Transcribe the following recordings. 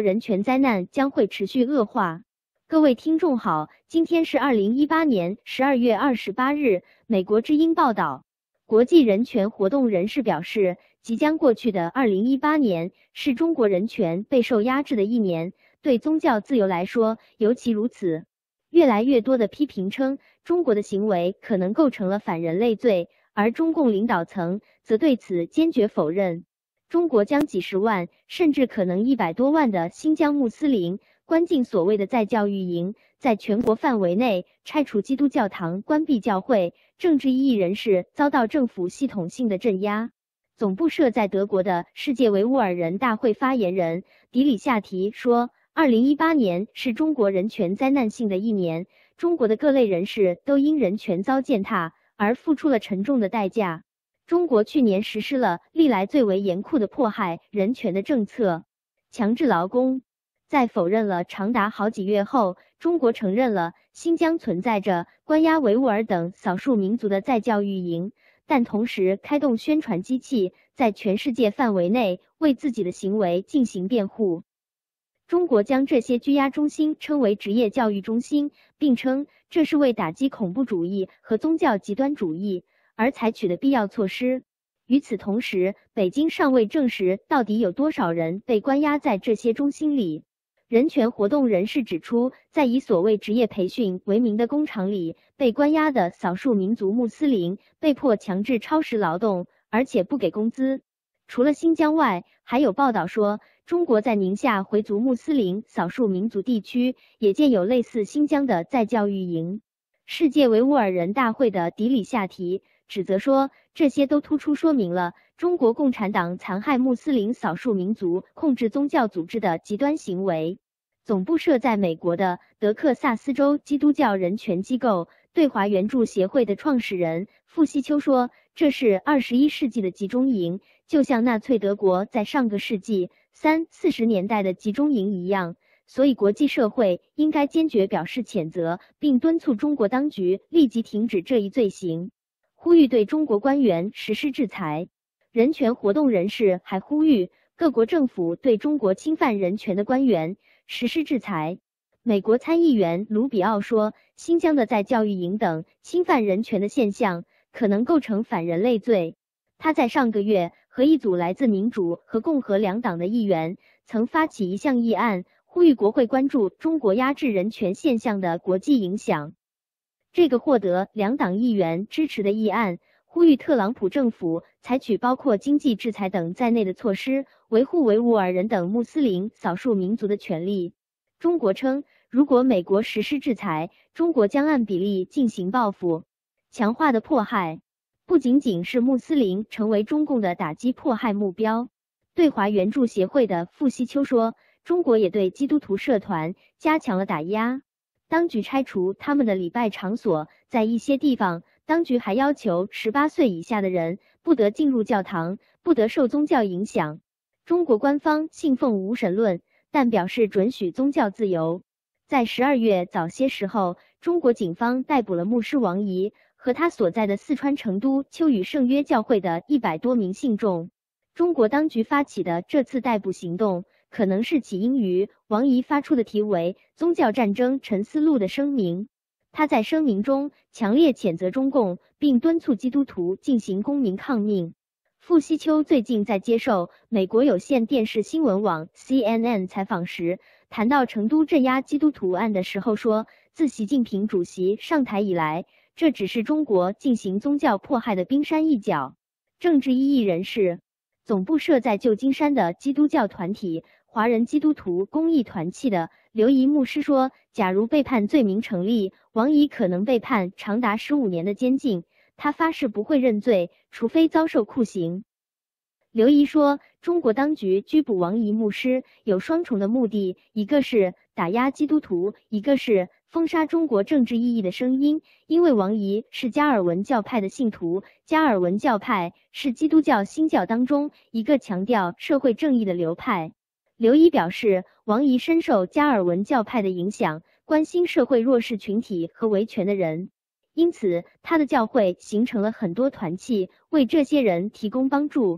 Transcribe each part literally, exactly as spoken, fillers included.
人权灾难将会持续恶化。各位听众好，今天是二零一八年十二月二十八日。美国之音报道，国际人权活动人士表示，即将过去的二零一八年是中国人权备受压制的一年，对宗教自由来说尤其如此。越来越多的批评称，中国的行为可能构成了反人类罪，而中共领导层则对此坚决否认。中国将几十万，甚至可能一百多万的新疆穆斯林关进所谓的再教育营，在全国范围内拆除基督教堂、关闭教会，政治异议人士遭到政府系统性的镇压。总部设在德国的世界维吾尔人大会发言人迪里夏提说，二零一八年是中国人权灾难性的一年，中国的各类人士都因人权遭践踏而付出了沉重的代价。中国去年实施了历来最为严酷的迫害人权的政策，强制劳工。在否认了长达好几月后，中国承认了新疆存在着关押维吾尔等少数民族的再教育营，但同时开动宣传机器，在全世界范围内为自己的行为进行辩护。中国将这些拘押中心称为职业教育中心，并称这是为打击恐怖主义和宗教极端主义而采取的必要措施。与此同时，北京尚未证实到底有多少人被关押在这些中心里。人权活动人士指出，在以所谓职业培训为名的工厂里，被关押的少数民族穆斯林被迫强制超时劳动，而且不给工资。除了新疆外，还有报道说，中国在宁夏回族穆斯林少数民族地区也建有类似新疆的再教育营。世界维吾尔人大会的迪里夏提指责说，这些都突出说明了中国共产党残害穆斯林少数民族、控制宗教组织的极端行为。总部设在美国的德克萨斯州基督教人权机构对华援助协会的创始人傅希秋说，这是二十一世纪的集中营，就像纳粹德国在上个世纪三四十年代的集中营一样，所以国际社会应该坚决表示谴责，并敦促中国当局立即停止这一罪行，呼吁对中国官员实施制裁。人权活动人士还呼吁各国政府对中国侵犯人权的官员实施制裁。美国参议员卢比奥说，新疆的再教育营等侵犯人权的现象可能构成反人类罪。他在上个月和一组来自民主和共和两党的议员曾发起一项议案，呼吁国会关注中国压制人权现象的国际影响。这个获得两党议员支持的议案呼吁特朗普政府采取包括经济制裁等在内的措施，维护维吾尔人等穆斯林少数民族的权利。中国称，如果美国实施制裁，中国将按比例进行报复。强化的迫害不仅仅是穆斯林成为中共的打击迫害目标。对华援助协会的傅希秋说，中国也对基督徒社团加强了打压，当局拆除他们的礼拜场所，在一些地方，当局还要求十八岁以下的人不得进入教堂，不得受宗教影响。中国官方信奉无神论，但表示准许宗教自由。在十二月早些时候，中国警方逮捕了牧师王怡和他所在的四川成都秋雨圣约教会的一百多名信众。中国当局发起的这次逮捕行动，可能是起因于王怡发出的题为《宗教战争沉思录》的声明。他在声明中强烈谴责中共，并敦促基督徒进行公民抗命。傅希秋最近在接受美国有线电视新闻网 C N N 采访时，谈到成都镇压基督徒案的时候说，自习近平主席上台以来，这只是中国进行宗教迫害的冰山一角。政治异议人士总部设在旧金山的基督教团体华人基督徒公益团契的刘怡牧师说，假如被判罪名成立，王怡可能被判长达十五年的监禁。他发誓不会认罪，除非遭受酷刑。刘怡说，中国当局拘捕王怡牧师有双重的目的，一个是打压基督徒，一个是封杀中国政治异议的声音。因为王怡是加尔文教派的信徒，加尔文教派是基督教新教当中一个强调社会正义的流派。刘怡表示，王怡深受加尔文教派的影响，关心社会弱势群体和维权的人，因此他的教会形成了很多团契，为这些人提供帮助。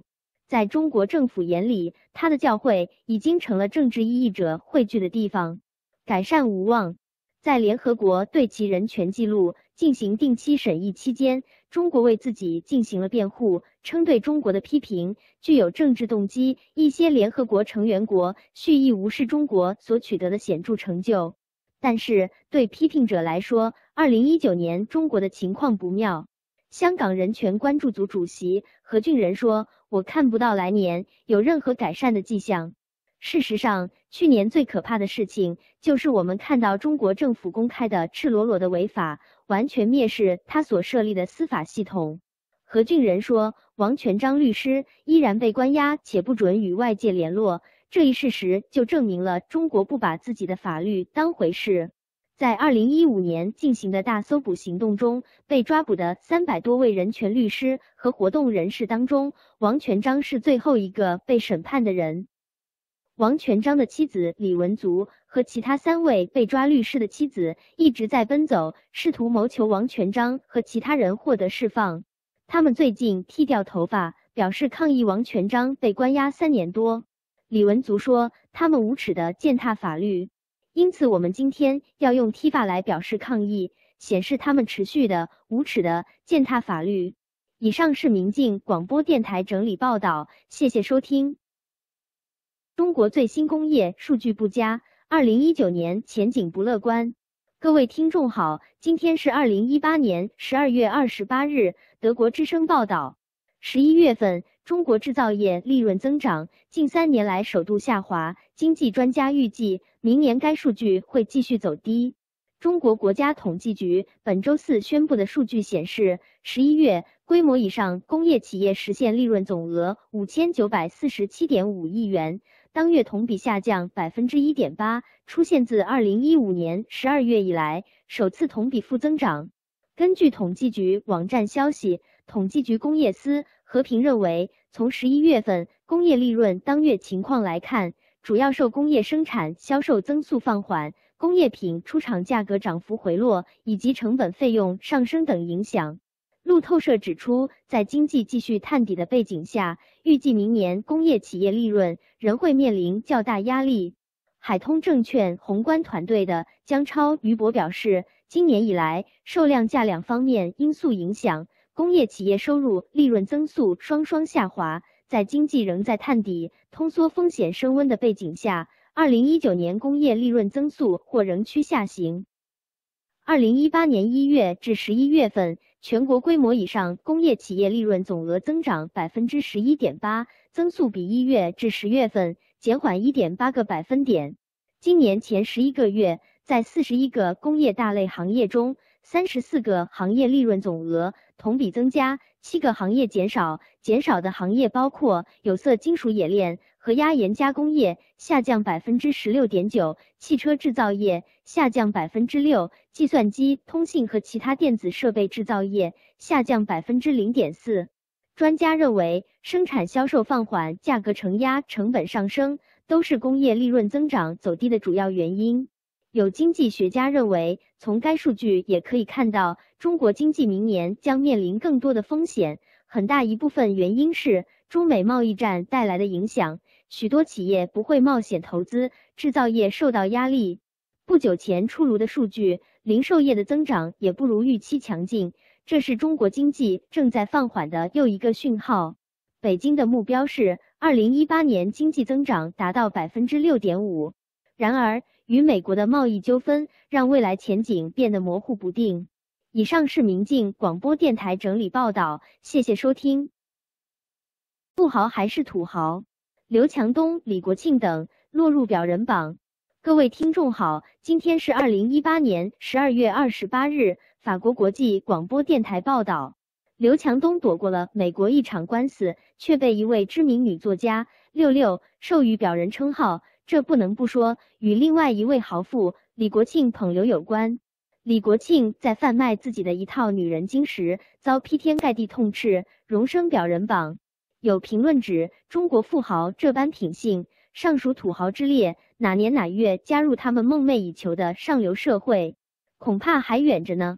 在中国政府眼里，他的教会已经成了政治异议者汇聚的地方，改善无望。在联合国对其人权记录进行定期审议期间，中国为自己进行了辩护，称对中国的批评具有政治动机。一些联合国成员国蓄意无视中国所取得的显著成就。但是对批评者来说，二零一九年中国的情况不妙。香港人权关注组主席何俊仁说：“我看不到来年有任何改善的迹象。”事实上，去年最可怕的事情就是我们看到中国政府公开的赤裸裸的违法，完全蔑视他所设立的司法系统。何俊仁说，王全璋律师依然被关押且不准与外界联络，这一事实就证明了中国不把自己的法律当回事。在二零一五年进行的大搜捕行动中，被抓捕的三百多位人权律师和活动人士当中，王全璋是最后一个被审判的人。王全璋的妻子李文足和其他三位被抓律师的妻子一直在奔走，试图谋求王全璋和其他人获得释放。他们最近剃掉头发，表示抗议王全璋被关押三年多。李文足说，他们无耻地践踏法律，因此我们今天要用剃发来表示抗议，显示他们持续的无耻地践踏法律。以上是民进广播电台整理报道，谢谢收听。中国最新工业数据不佳，二零一九年前景不乐观。各位听众好，今天是二零一八年十二月二十八日，德国之声报道，十一月份中国制造业利润增长近三年来首度下滑，经济专家预计明年该数据会继续走低。中国国家统计局本周四宣布的数据显示，十一月规模以上工业企业实现利润总额五千九百四十七点五亿元，当月同比下降 百分之一点八， 出现自二零一五年十二月以来首次同比负增长。根据统计局网站消息，统计局工业司和平认为，从十一月份工业利润当月情况来看，主要受工业生产销售增速放缓、工业品出厂价格涨幅回落以及成本费用上升等影响。路透社指出，在经济继续探底的背景下，预计明年工业企业利润仍会面临较大压力。海通证券宏观团队的姜超余博表示，今年以来，受量价两方面因素影响，工业企业收入、利润增速双双下滑。在经济仍在探底、通缩风险升温的背景下，二零一九年工业利润增速或仍趋下行。二零一八年一月至十一月份，全国规模以上工业企业利润总额增长 百分之十一点八， 增速比一月至十月份减缓 一点八个百分点。今年前十一个月，在四十一个工业大类行业中，三十四个行业利润总额同比增加，七个行业减少，减少的行业包括有色金属冶炼和压延加工业，下降 百分之十六点九， 汽车制造业下降 百分之六， 计算机、通信和其他电子设备制造业下降 百分之零点四。专家认为，生产销售放缓、价格承压、成本上升，都是工业利润增长走低的主要原因。有经济学家认为，从该数据也可以看到，中国经济明年将面临更多的风险，很大一部分原因是中美贸易战带来的影响，许多企业不会冒险投资，制造业受到压力。不久前出炉的数据，零售业的增长也不如预期强劲，这是中国经济正在放缓的又一个讯号。北京的目标是二零一八年经济增长达到 百分之六点五， 然而与美国的贸易纠纷让未来前景变得模糊不定。以上是民进广播电台整理报道，谢谢收听。富豪还是土豪？刘强东、李国庆等落入表人榜。各位听众好，今天是二零一八年十二月二十八日，法国国际广播电台报道。刘强东躲过了美国一场官司，却被一位知名女作家六六授予表人称号，这不能不说与另外一位豪富李国庆捧流有关。李国庆在贩卖自己的一套女人经时，遭劈天盖地痛斥，荣升表人榜。有评论指，中国富豪这般品性，尚属土豪之列，哪年哪月加入他们梦寐以求的上流社会，恐怕还远着呢。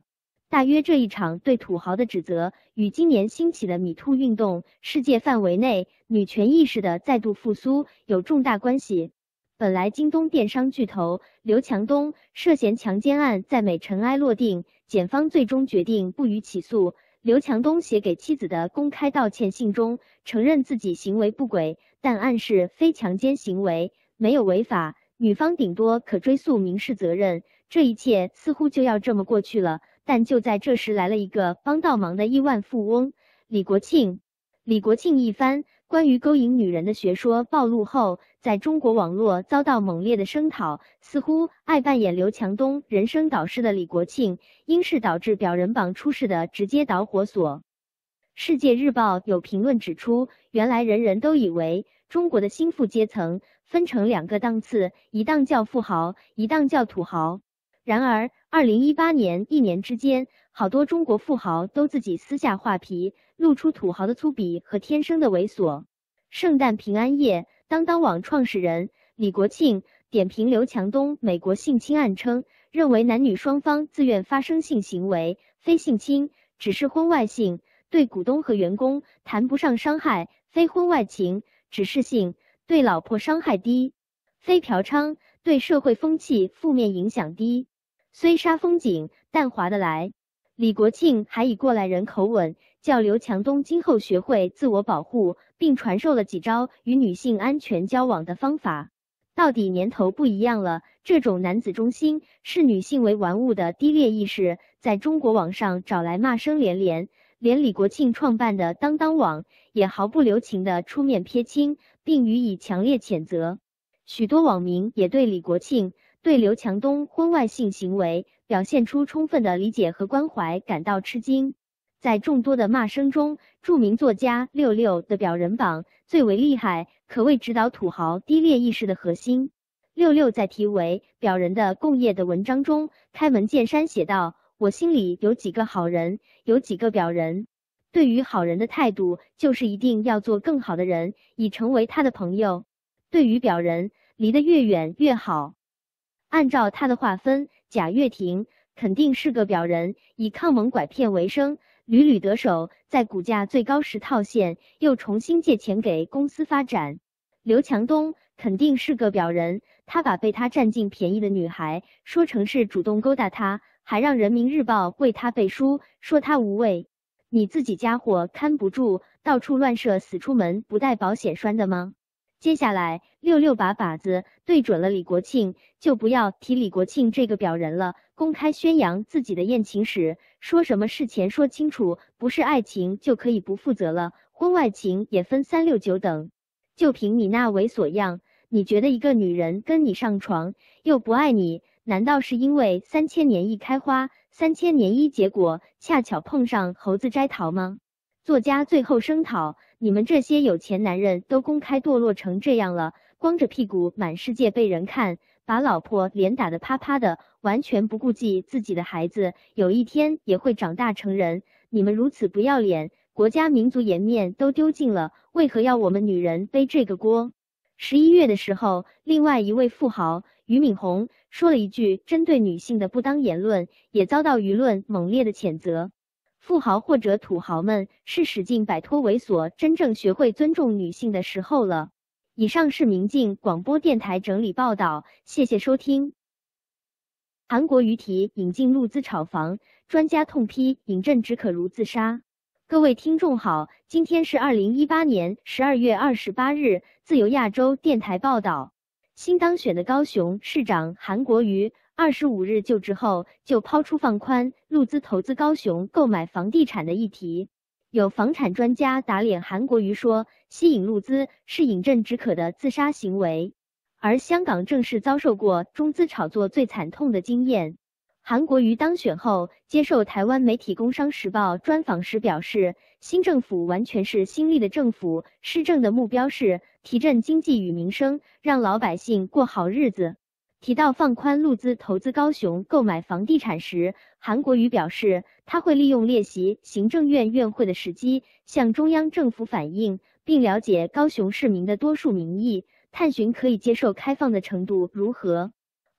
大约这一场对土豪的指责，与今年兴起的米兔运动、世界范围内女权意识的再度复苏有重大关系。本来京东电商巨头刘强东涉嫌强奸案在美尘埃落定，检方最终决定不予起诉。刘强东写给妻子的公开道歉信中，承认自己行为不轨，但暗示非强奸行为，没有违法，女方顶多可追诉民事责任。这一切似乎就要这么过去了。但就在这时，来了一个帮倒忙的亿万富翁李国庆。李国庆一番关于勾引女人的学说暴露后，在中国网络遭到猛烈的声讨。似乎爱扮演刘强东人生导师的李国庆，应是导致表人榜出事的直接导火索。世界日报有评论指出，原来人人都以为中国的新富阶层分成两个档次，一档叫富豪，一档叫土豪。然而二零一八年一年之间，好多中国富豪都自己私下画皮，露出土豪的粗鄙和天生的猥琐。圣诞平安夜，当当网创始人李国庆点评刘强东美国性侵案称，认为男女双方自愿发生性行为，非性侵，只是婚外性，对股东和员工谈不上伤害，非婚外情，只是性，对老婆伤害低，非嫖娼，对社会风气负面影响低，虽杀风景，但划得来。李国庆还以过来人口吻叫刘强东今后学会自我保护，并传授了几招与女性安全交往的方法。到底年头不一样了，这种男子中心视女性为玩物的低劣意识，在中国网上找来骂声连连，连李国庆创办的当当网也毫不留情地出面撇清，并予以强烈谴责。许多网民也对李国庆对刘强东婚外性行为表现出充分的理解和关怀感到吃惊。在众多的骂声中，著名作家六六的表人榜最为厉害，可谓指导土豪低劣意识的核心。六六在题为《表人的共业》的文章中开门见山写道：我心里有几个好人，有几个表人。对于好人的态度，就是一定要做更好的人，以成为他的朋友。对于表人，离得越远越好。按照他的划分，贾跃亭肯定是个表人，以抗蒙拐骗为生，屡屡得手，在股价最高时套现，又重新借钱给公司发展。刘强东肯定是个表人，他把被他占尽便宜的女孩说成是主动勾搭他，还让人民日报为他背书，说他无畏。你自己家伙看不住，到处乱射死出门不带保险栓的吗？接下来六六把靶子对准了李国庆，就不要提李国庆这个表人了，公开宣扬自己的艳情史，说什么事前说清楚，不是爱情就可以不负责了，婚外情也分三六九等。就凭你那猥琐样，你觉得一个女人跟你上床又不爱你，难道是因为三千年一开花，三千年一结果，恰巧碰上猴子摘桃吗？作家最后声讨，你们这些有钱男人都公开堕落成这样了，光着屁股满世界被人看，把老婆脸打得啪啪的，完全不顾及自己的孩子，有一天也会长大成人。你们如此不要脸，国家民族颜面都丢尽了，为何要我们女人背这个锅？十一月的时候，另外一位富豪俞敏洪说了一句针对女性的不当言论，也遭到舆论猛烈的谴责。富豪或者土豪们是使劲摆脱猥琐，真正学会尊重女性的时候了。以上是明镜广播电台整理报道，谢谢收听。韩国瑜提引进陆资炒房，专家痛批尹正只可如自杀。各位听众好，今天是二零一八年十二月二十八日，自由亚洲电台报道，新当选的高雄市长韩国瑜二十五日就职后，就抛出放宽陆资投资高雄购买房地产的议题。有房产专家打脸韩国瑜说，吸引陆资是饮鸩止渴的自杀行为，而香港正是遭受过中资炒作最惨痛的经验。韩国瑜当选后，接受台湾媒体《工商时报》专访时表示，新政府完全是新力的政府，施政的目标是提振经济与民生，让老百姓过好日子。提到放宽陆资投资高雄购买房地产时，韩国瑜表示，他会利用列席行政院院会的时机，向中央政府反映，并了解高雄市民的多数民意，探寻可以接受开放的程度如何。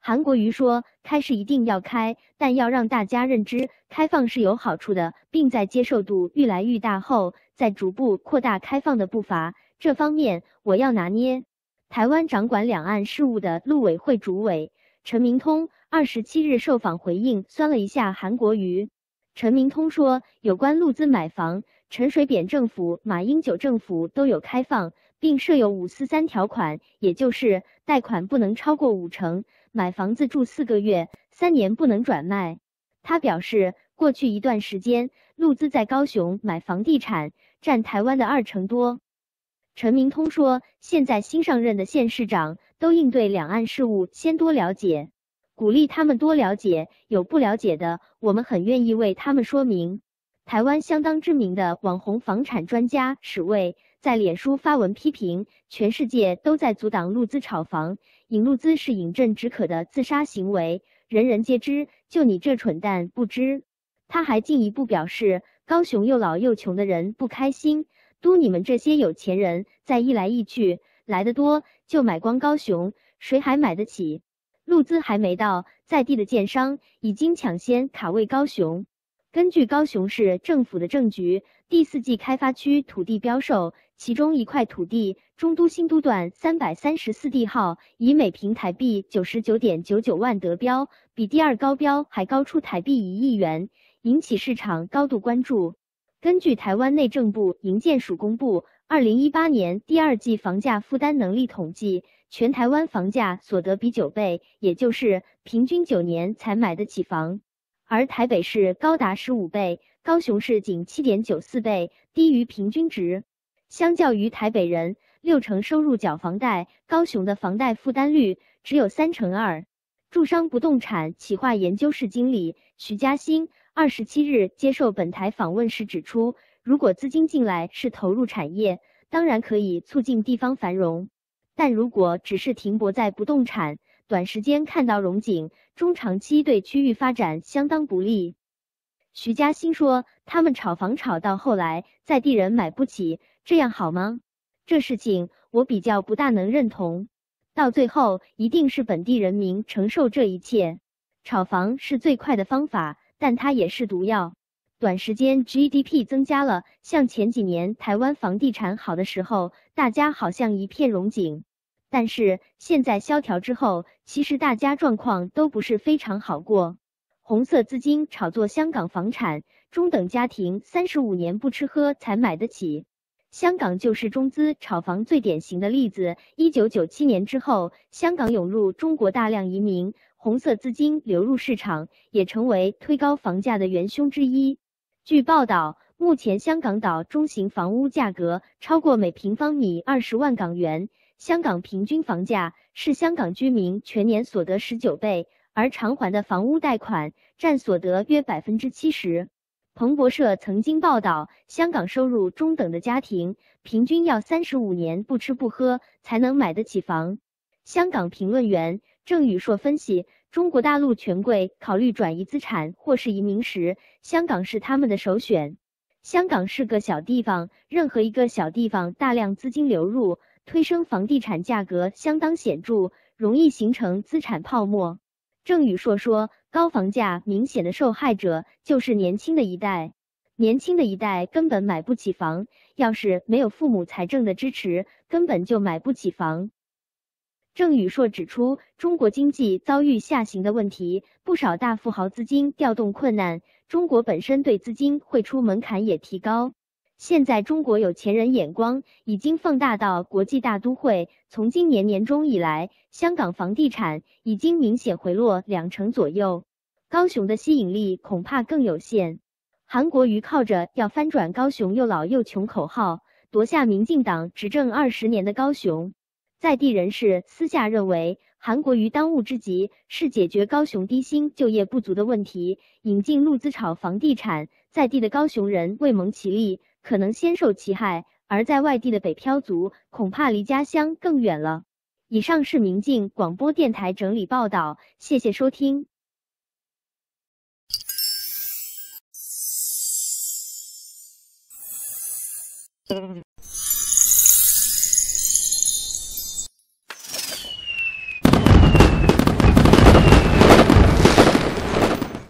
韩国瑜说，开是一定要开，但要让大家认知开放是有好处的，并在接受度愈来愈大后，再逐步扩大开放的步伐。这方面我要拿捏。台湾掌管两岸事务的陆委会主委陈明通二十七日受访回应，酸了一下韩国瑜。陈明通说，有关陆资买房，陈水扁政府、马英九政府都有开放，并设有五四三条款，也就是贷款不能超过五成。买房子住四个月，三年不能转卖。他表示，过去一段时间，陆资在高雄买房地产，占台湾的二成多。陈明通说，现在新上任的县市长都应对两岸事务先多了解，鼓励他们多了解，有不了解的，我们很愿意为他们说明。台湾相当知名的网红房产专家史卫在脸书发文批评，全世界都在阻挡陆资炒房，引陆资是饮鸩止渴的自杀行为，人人皆知，就你这蠢蛋不知。他还进一步表示，高雄又老又穷的人不开心，都你们这些有钱人再一来一去，来得多就买光高雄，谁还买得起？陆资还没到，在地的建商已经抢先卡位高雄。根据高雄市政府的政局，第四季开发区土地标售，其中一块土地中都新都段三百三十四地号以每平台币九十九点九九万得标，比第二高标还高出台币一亿元，引起市场高度关注。根据台湾内政部营建署公布二零一八年第二季房价负担能力统计，全台湾房价所得比九倍，也就是平均九年才买得起房。而台北市高达十五倍，高雄市仅 七点九四倍，低于平均值。相较于台北人六成收入缴房贷，高雄的房贷负担率只有三成二。住商不动产企划研究室经理徐嘉欣二十七日接受本台访问时指出，如果资金进来是投入产业，当然可以促进地方繁荣，但如果只是停泊在不动产，短时间看到荣景，中长期对区域发展相当不利。徐嘉欣说，他们炒房炒到后来，在地人买不起，这样好吗？这事情我比较不大能认同。到最后，一定是本地人民承受这一切。炒房是最快的方法，但它也是毒药。短时间 G D P 增加了，像前几年台湾房地产好的时候，大家好像一片荣景。但是现在萧条之后，其实大家状况都不是非常好过。红色资金炒作香港房产，中等家庭三十五年不吃喝才买得起。香港就是中资炒房最典型的例子。一九九七年之后，香港涌入中国大量移民，红色资金流入市场，也成为推高房价的元凶之一。据报道，目前香港岛中型房屋价格超过每平方米二十万港元。香港平均房价是香港居民全年所得十九倍，而偿还的房屋贷款占所得约 百分之七十。彭博社曾经报道，香港收入中等的家庭平均要三十五年不吃不喝才能买得起房。香港评论员郑宇硕分析，中国大陆权贵考虑转移资产或是移民时，香港是他们的首选。香港是个小地方，任何一个小地方大量资金流入，推升房地产价格相当显著，容易形成资产泡沫。郑宇硕说，高房价明显的受害者就是年轻的一代，年轻的一代根本买不起房，要是没有父母财政的支持，根本就买不起房。郑宇硕指出，中国经济遭遇下行的问题，不少大富豪资金调动困难，中国本身对资金汇出门槛也提高。现在中国有钱人眼光已经放大到国际大都会，从今年年中以来，香港房地产已经明显回落两成左右，高雄的吸引力恐怕更有限。韩国瑜靠着要翻转高雄又老又穷口号，夺下民进党执政二十年的高雄。在地人士私下认为，韩国瑜当务之急是解决高雄低薪就业不足的问题，引进陆资炒房地产，在地的高雄人未蒙其利，可能先受其害，而在外地的北漂族恐怕离家乡更远了。以上是民进广播电台整理报道，谢谢收听。